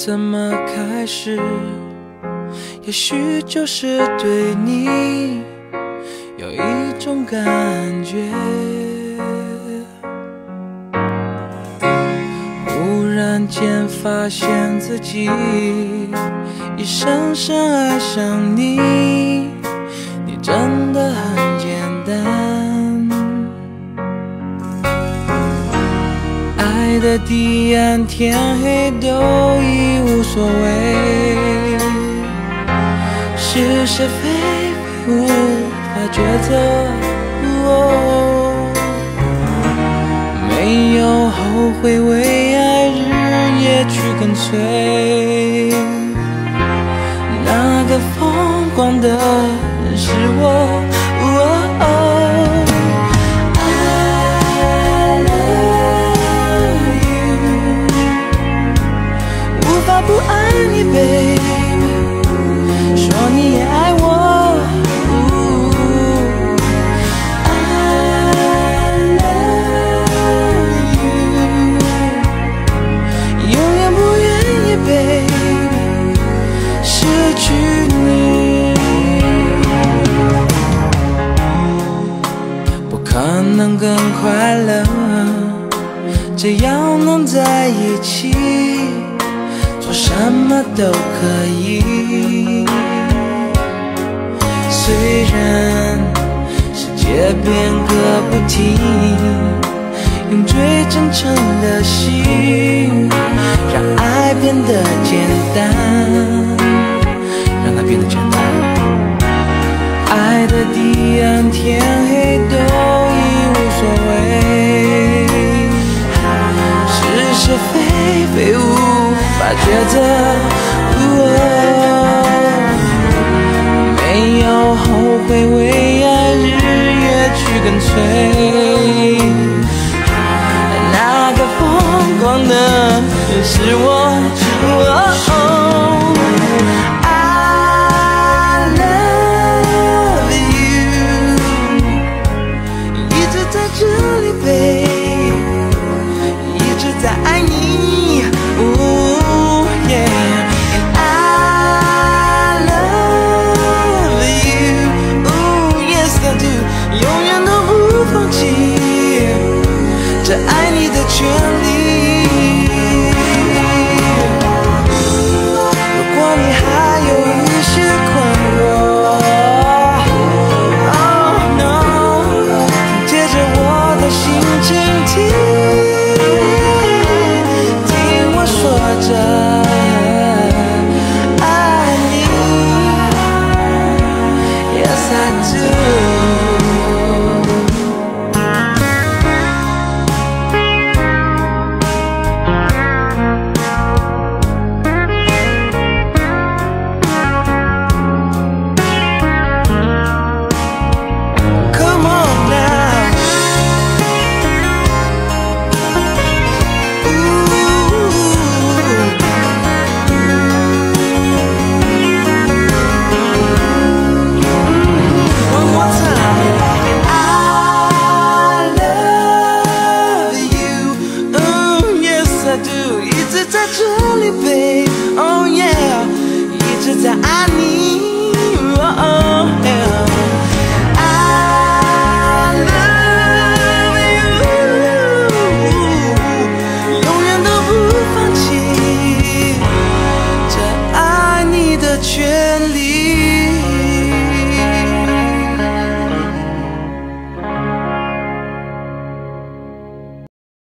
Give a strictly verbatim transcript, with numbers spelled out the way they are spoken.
怎么开始？也许就是对你有一种感觉，忽然间发现自己已深深爱上你，你真的很简单。爱的彼岸，天黑都已无所谓，是是非非无法抉择，哦，没有后悔，为爱日夜去跟随，那个疯狂的人是我，哦不爱你 baby， 说你也爱我，哦 I love you， 永远不愿意 baby 失去你，不可能更快乐，只要能在一起，什么都可以，虽然世界变个不停，用最真诚的心，让爱变得简单，让它变得简单。爱的彼岸，天黑都已无所谓，是是非非无法抉择，哦，没有后悔，为爱日夜去跟随，那个疯狂的是我，哦，I love you， 一直在这里 baby， 一直在爱你，哦永远都不放弃，这爱你的权利。